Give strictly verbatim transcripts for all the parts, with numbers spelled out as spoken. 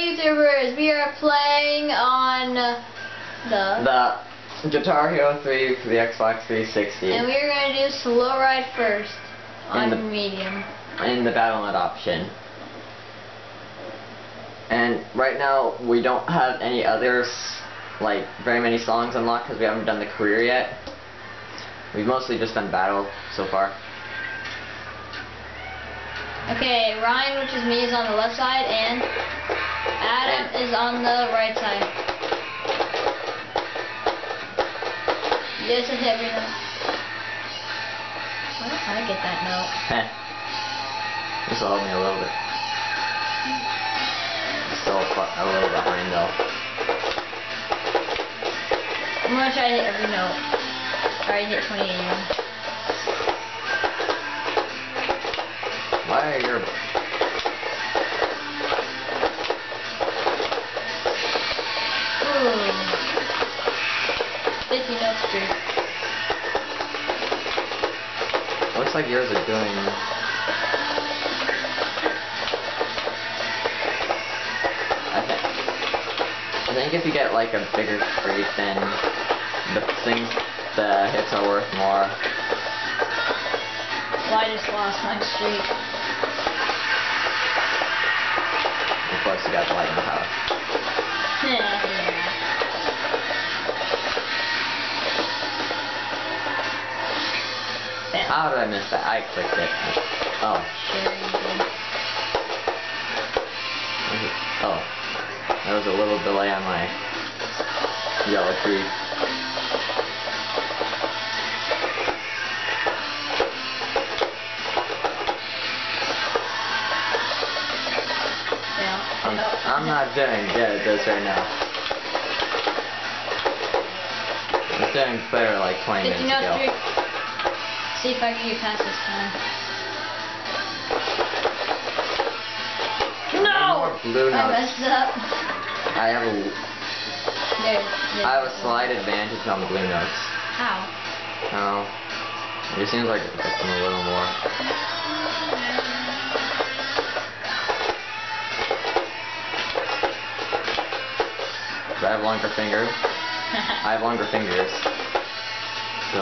YouTubers? We are playing on uh, the the Guitar Hero three for the Xbox three sixty. And we are going to do Slow Ride first on in the, medium. In the battle mode option. And right now we don't have any others, like very many songs unlocked because we haven't done the career yet. We've mostly just done battle so far. Okay, Ryan, which is me, is on the left side, and Adam and is on the right side. This is every note. Why don't I get that note? Heh. This will help me a little bit. I'm still a little behind though. I'm gonna try to hit every note. Try to hit twenty-eight. Why are your... Ooh. fifty note streak. Looks like yours are doing... I think... I think if you get like a bigger streak, then the things, the hits are worth more. Well, I just lost my streak. Of course, you got the lightning power. Yeah. How did I miss that? I clicked it. Oh. Sure you did. Oh. There was a little delay on my yellow tree. I'm, I'm not doing good at this right now. I was doing better like twenty minutes ago. Streak. See if I can get past this time. No! More blue notes. I messed up. I have a. There, there. I have a slight advantage on blue notes. How? Oh. It seems like it gets them a little more. I have longer fingers. I have longer fingers. So.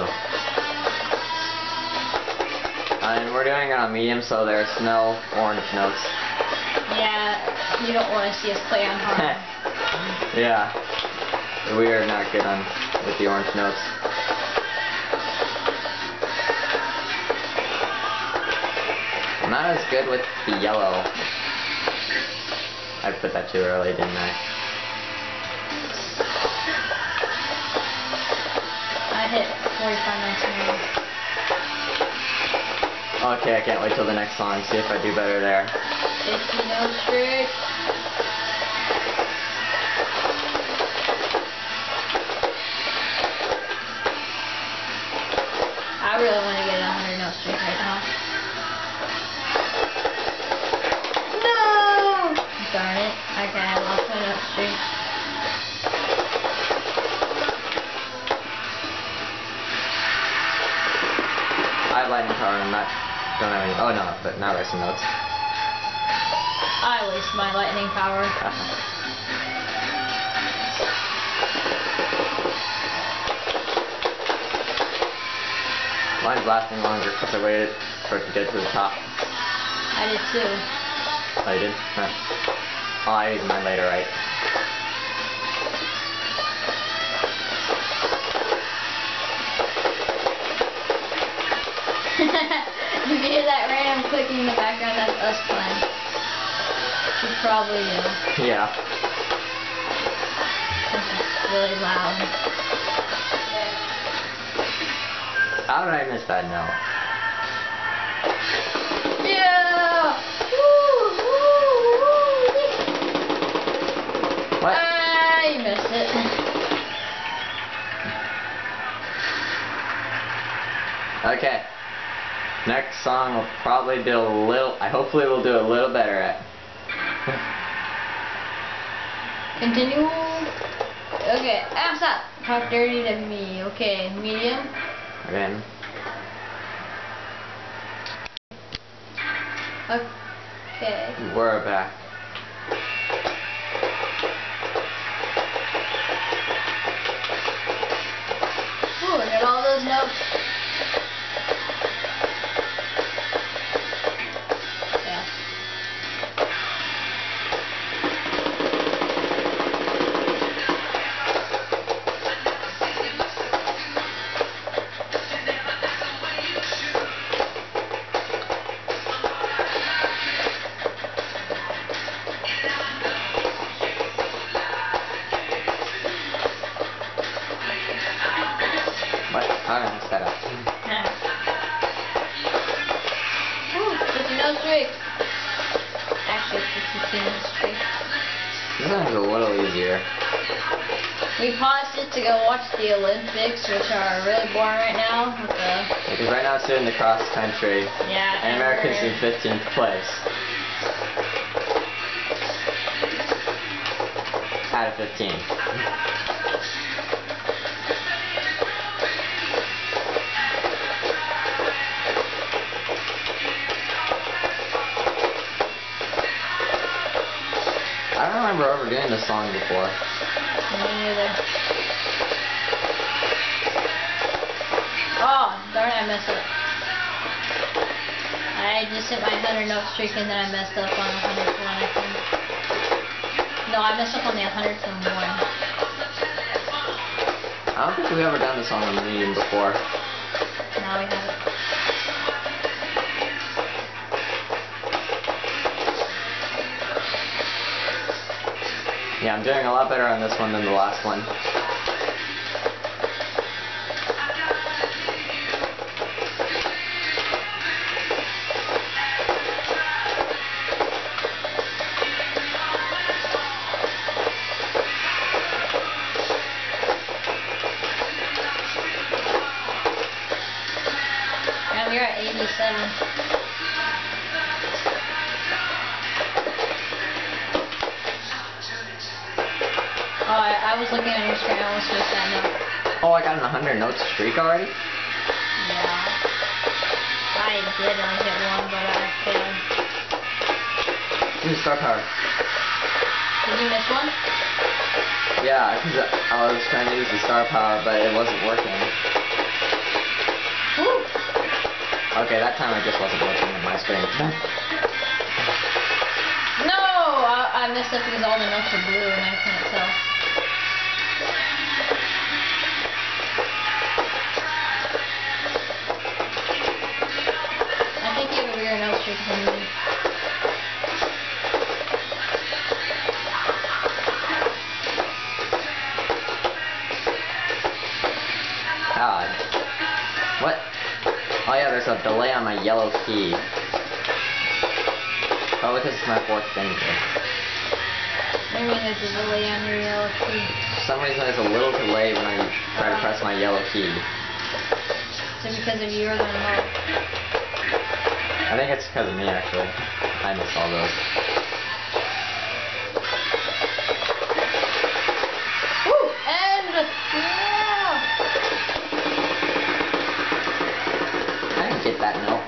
And we're doing it on medium, so there's no orange notes. Yeah, you don't want to see us play on hard. Yeah. We are not good on with the orange notes. I'm not as good with the yellow. I put that too early, didn't I? I hit forty-five notes now. Okay, I can't wait till the next song, see if I do better there. fifty note streak. I really want to get a one hundred note streak right now. No! Darn it. Okay, I lost my note streak. I have lightning power and I'm not, don't have any, oh no, but now there's some notes. I waste my lightning power. Mine's lasting longer because I waited for it to get to the top. I did too. Oh, you did? Huh. Oh, I used mine later, right? If you hear that random clicking in the background, that's us playing. You probably do. Yeah. It's really loud. How did I miss that note? Yeah! Woo! Woo! Woo! What? Ah, you missed it. Okay. Next song will probably do a little, I hopefully we'll do a little better at. Continue. Okay, ah, stop. Talk dirty to me. Okay, medium. Again. Okay. We're back. This one's a little easier. We paused it to go watch the Olympics, which are really boring right now. With the Because right now it's doing the cross country. yeah. And America's in fifteenth place. Out of fifteen. I don't remember ever doing this song before. Me neither. Oh, darn, I messed up. I just hit my one hundred note streak and then I messed up on one hundred one, I think. No, I messed up on the one hundred one. I don't think we've ever done this song on the medium before. No, we haven't. Yeah, I'm doing a lot better on this one than the last one. Yeah, we're at eighty-seven. Oh, I, I was looking at your screen. I almost missed that note. Oh, I got an one hundred note streak already? Yeah. I did only hit one, but I failed. Use star power. Did you miss one? Yeah, because I was trying to use the star power, but it wasn't working. Woo! Okay, that time I just wasn't looking at my screen. No! I, I messed up because all the notes are blue and I can't tell. I think you have a weird note streak than me. God. What? Oh yeah, there's a delay on my yellow key. Probably because it's my fourth finger. I mean, there's a delay on your yellow key. For some reason there's a little delay when I try to press my yellow key. Is it because of you or the remote? I think it's because of me actually. I miss all those. Woo! And yeah! I didn't get that note.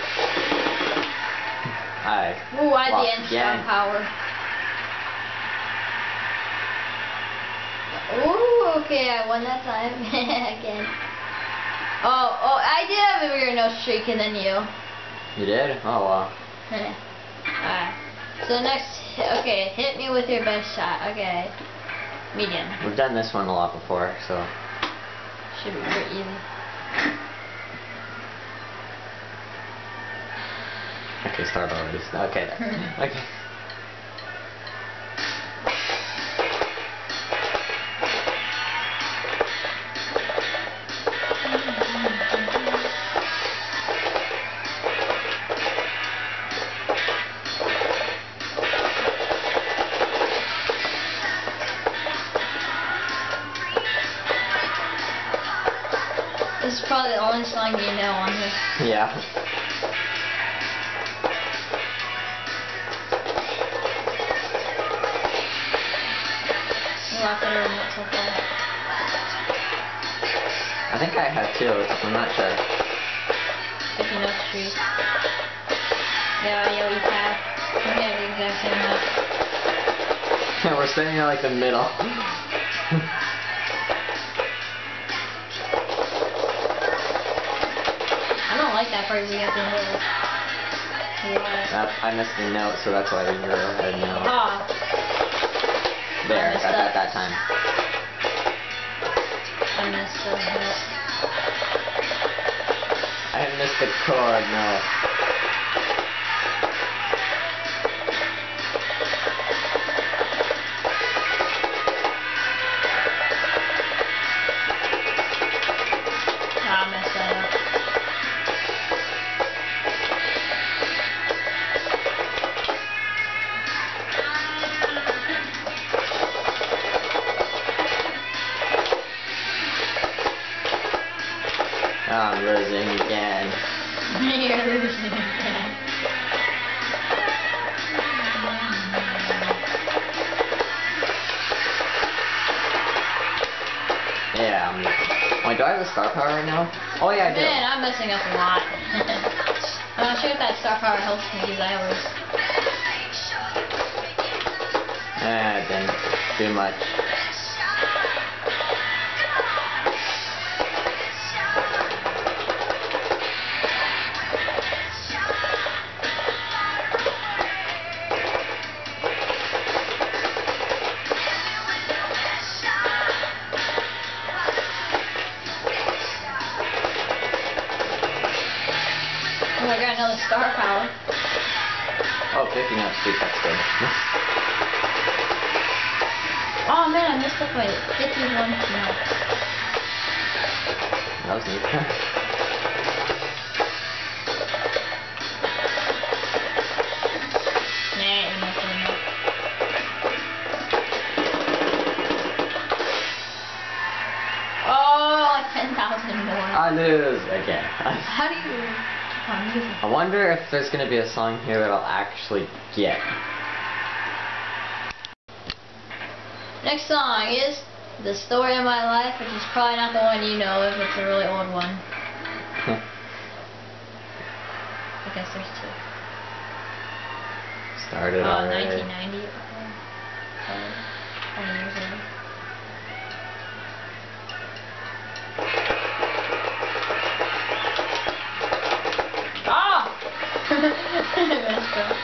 I Ooh, I had lost the end again. star power. Ooh, okay, I won that time again. Oh, oh, I did have a weird no streak and then you. You did? Oh wow. Alright. So next, okay, hit me with your best shot. Okay. Medium. We've done this one a lot before, so. Should be pretty easy. Okay, start already. Okay. Okay. This is probably the only song you know on here. Yeah. Lock it over so far. I think I have two. I'm not sure. If you know the street. Yeah, yeah, we have. We have the exact same note. Yeah, we're standing in like the middle. I don't like that part where you have to hit it. Yeah. That, I missed the note, so that's why you're ahead now. Ah. There, I messed got that up. that time. I missed the hit. I missed the chord, no. Ah, I messed that up. losing again. You're losing again. Yeah, I'm losing. Wait, do I have the star power right now? Oh yeah, I do. Man, I'm messing up a lot. I'm not sure if that star power helps me because I always... Eh, it didn't do much. Oh, I got another star power. Oh, picking up speed, that's good. Oh man, I missed up by fifty-one knots. That was neat. Nah, ain't enough for enough. Oh, like ten thousand more. I lose again. How do you keep on losing? I wonder if there's gonna be a song here that I'll actually get. Next song is The Story of My Life, which is probably not the one you know if it's a really old one. I guess there's two. Started Uh, already. nineteen ninety. Uh, twenty years ago. Oh! I messed up.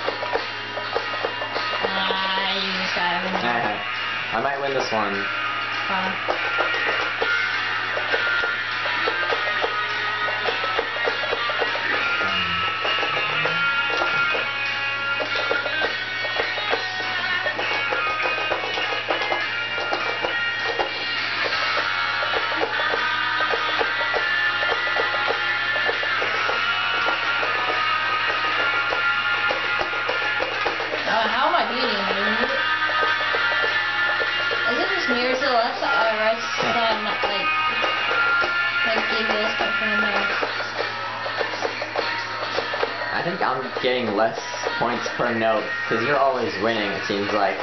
Ah, you just got everything. I might win this one. Uh, Uh, how am I beating you? Is it just mirrors to the left side or right side? Not like, like big this stuff from there. I think I'm getting less points per note, because you're always winning, it seems like.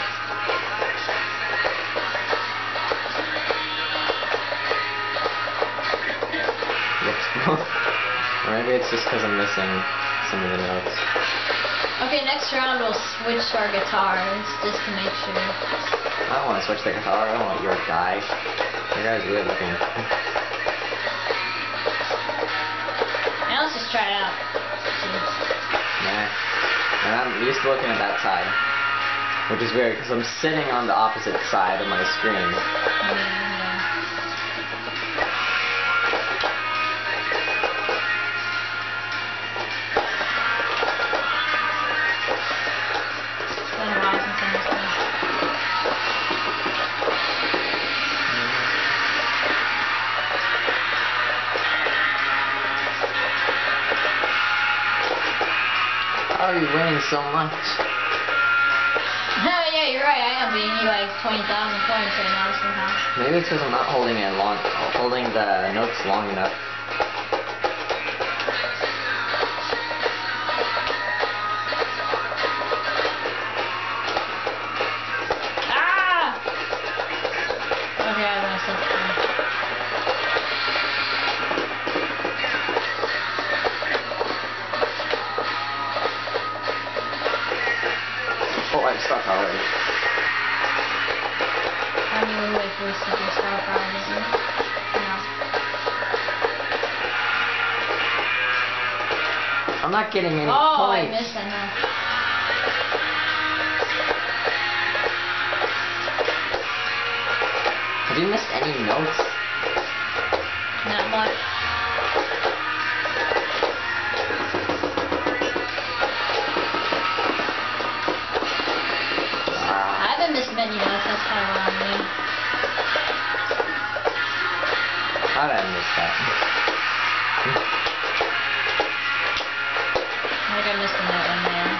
Whoops. Or maybe it's just because I'm missing some of the notes. Okay, next round we'll switch our guitars just to make sure. I don't want to switch the guitar, I don't want your guy. Your guy's weird looking. Now let's just try it out. Nah. And I'm used to looking at that side. Which is weird, because I'm sitting on the opposite side of my screen. Yeah. It's been a while since I missed one. How are you winning so much? Oh yeah, you're right. I am beating you like twenty thousand points right now somehow. Maybe it's because I'm not holding it long, holding the notes long enough. Ah! Okay, I messed up. Oh, I'm stuck already. I'm gonna wait for a second star power, isn't it? No. I'm not getting any Oh, I points. missed that now. Have you missed any notes? Not much. Ah, I haven't missed many notes, that's kind of what I mean. how did I miss that? I think I missed a note in there.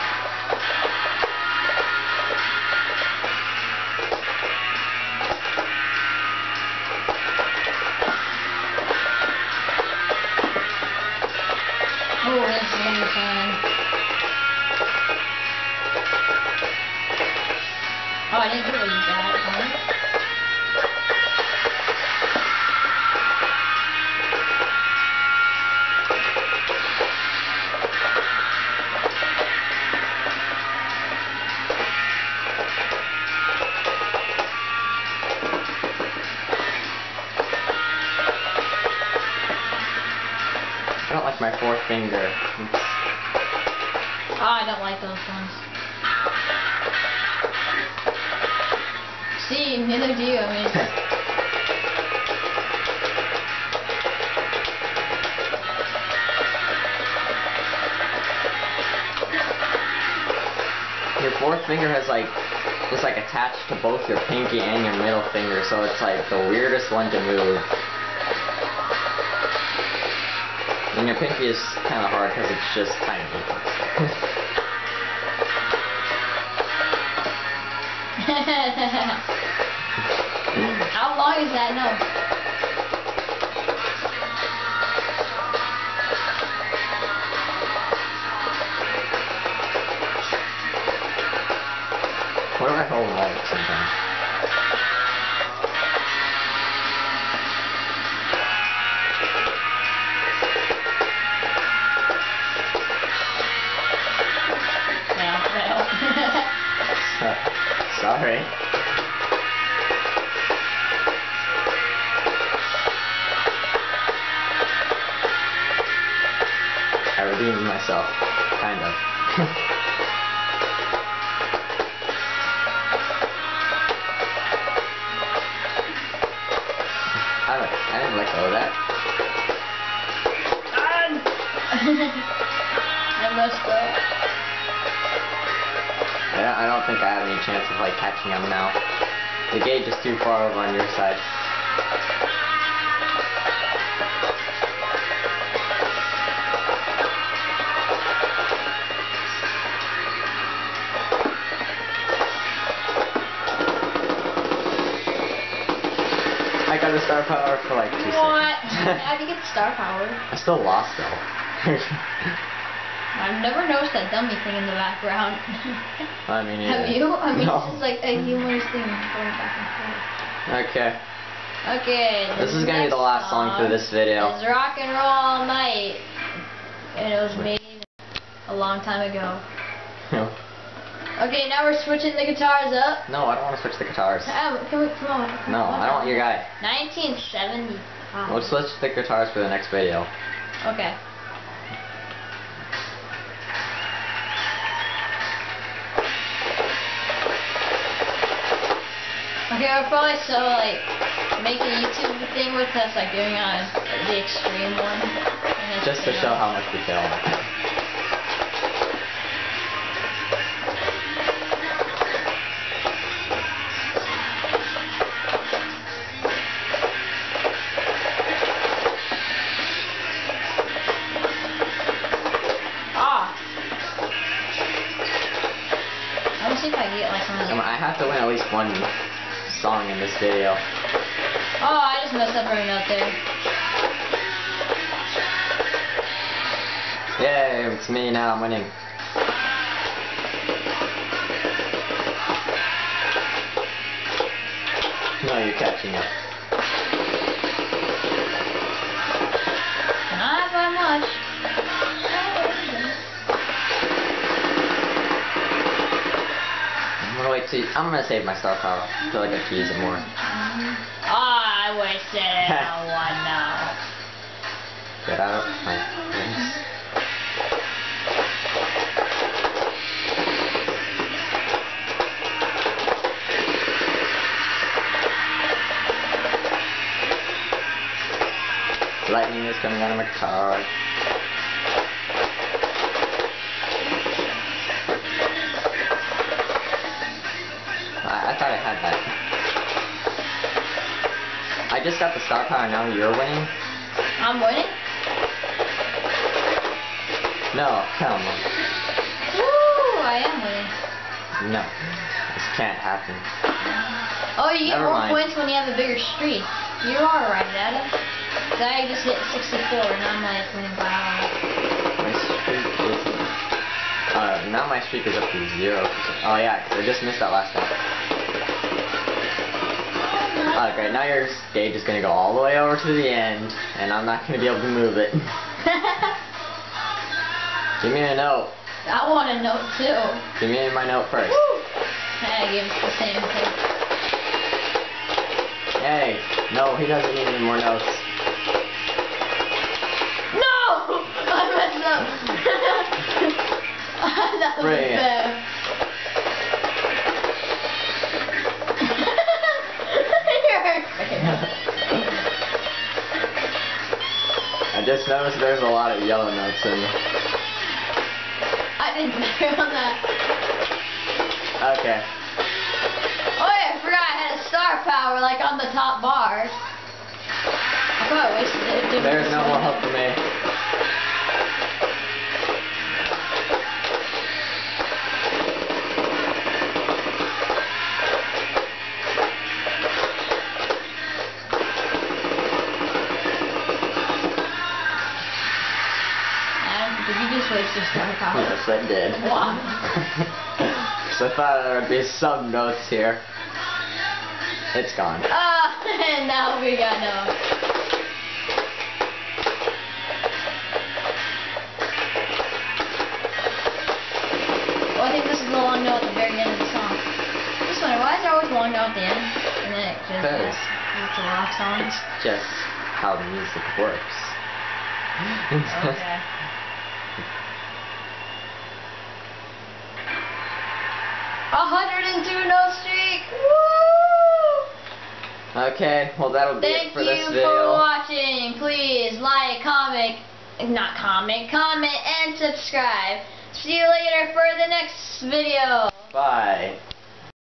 Oh, I didn't realize that. Huh? I don't like my fourth finger. Oh, I don't like those ones. See, neither do you. I mean, your fourth finger has like, it's like attached to both your pinky and your middle finger, so it's like the weirdest one to move. And your pinky is kind of hard because it's just tiny. How long is that? No. What do I hold like sometimes? Sorry. I redeemed myself, kind of. I, I didn't let go of that. I messed up. I don't, I don't think I have any chance of like catching them now. The gauge is too far over on your side. I got a star power for like two What? seconds. How do you get star power? I still lost though. I've never noticed that dummy thing in the background. I mean, Have you? I mean, no. it's just like a humorous thing going back and forth. Okay. Okay. This is gonna be the last song for this video. It's Rock and Roll All Night. And it was made a long time ago. Okay, now we're switching the guitars up. No, I don't want to switch the guitars. Um, can we, come on. Come No, on. I don't want your guy. nineteen seventy-five. We'll switch the guitars for the next video. Okay. Okay, I'll probably so like make a YouTube thing with us like doing on the extreme one. And then Just to you show know. how much we fail. Ah. I want to see if I can get like one of Um, those. I have to win at least one song in this video. Oh, I just messed up right out there. Yay, it's me now, I'm winning. No, you're catching up. Not by much. I'm gonna wait till I'm gonna save my star power until I get to use it more. Oh, I wasted it. I won now. Get out of my face. Lightning is coming out of my guitar. I, I thought I had that. I just got the star power, now you're winning? I'm winning? No, come on. Woo, I am winning. No. This can't happen. Oh, you get Never more mind. points when you have a bigger streak. You are right, Adam. So I just hit sixty-four and I'm like winning by a lot. My streak is... Uh, now my streak is up to zero. Oh yeah, 'cause I just missed that last time. Oh, great. Now your stage is going to go all the way over to the end, and I'm not going to be able to move it. Give me a note. I want a note too. Give me my note first. Woo! I give us the same thing. Hey, no, he doesn't need any more notes. No! I messed up. That was Brilliant. fair. I just noticed there's a lot of yellow notes in. I didn't know that. Okay. Oh yeah, I forgot I had a star power like on the top bar. I thought I wasted it. Didn't There's no more hope for me. Did you just waste your star power? Yes, I did. Wow. So I thought there would be some notes here. It's gone. Ah, uh, and now we got no. Well, I think this is the long note at the very end of the song. Just wonder, why is there always a long note at the end? And then it just Because it's a rock song? it's just how the music works. Okay. one hundred two no streak! Woo! Okay, well that'll be Thank it for this you video. for watching. Please like, comment, not comment, comment and subscribe. See you later for the next video. Bye.